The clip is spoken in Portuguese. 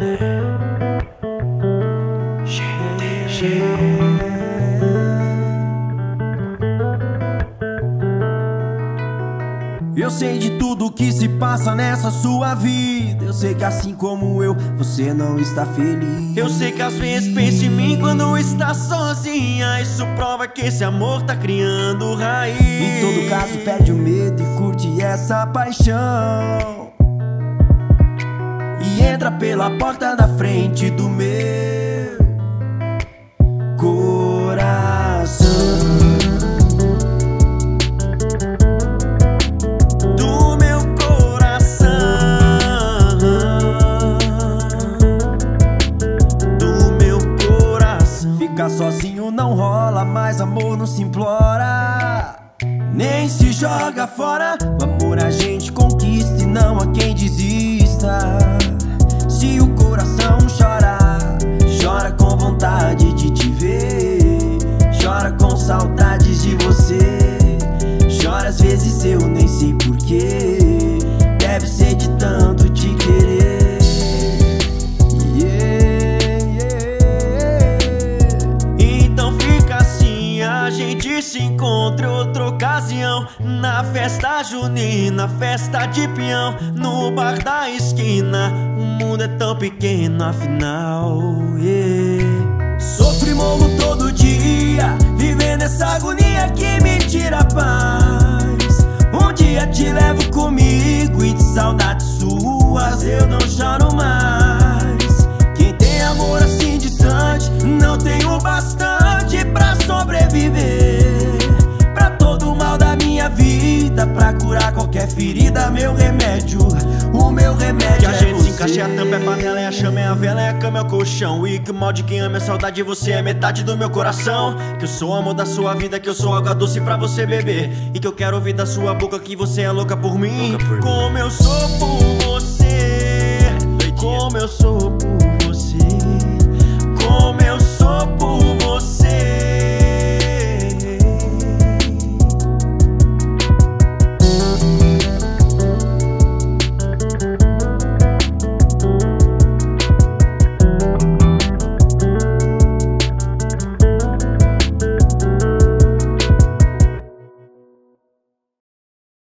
Eu sei de tudo que se passa nessa sua vida. Eu sei que assim como eu, você não está feliz. Eu sei que às vezes pensa em mim quando está sozinha. Isso prova que esse amor tá criando raiz. Em todo caso perde o medo e curte essa paixão, e entra pela porta da frente do meu coração. Ficar sozinho não rola, mas amor não se implora, nem se joga fora. O amor a gente conquista e não há quem desista. Se o coração chora, chora com vontade de te ver, chora com saudades de você, chora às vezes eu nem sei porquê. Deve ser de tanto te querer. A gente se encontra em outra ocasião, na festa junina, festa de peão, no bar da esquina. O mundo é tão pequeno afinal, Sofro e morro todo dia, vivendo essa agonia que me tira a paz. Um dia te levo comigo e de saudades suas eu não choro mais. Quem tem amor assim distante não tem o bastante pra sobreviver. Pra todo o mal da minha vida, pra curar qualquer ferida, meu remédio, o meu remédio que a gente você. Se encaixa, a tampa é panela, é a chama, é a vela, é a cama, é o colchão. E que o mal de quem ama é saudade, você é metade do meu coração. Que eu sou o amor da sua vida, que eu sou água doce pra você beber, e que eu quero ouvir da sua boca que você é louca por mim. Como eu sou por você, como eu sou por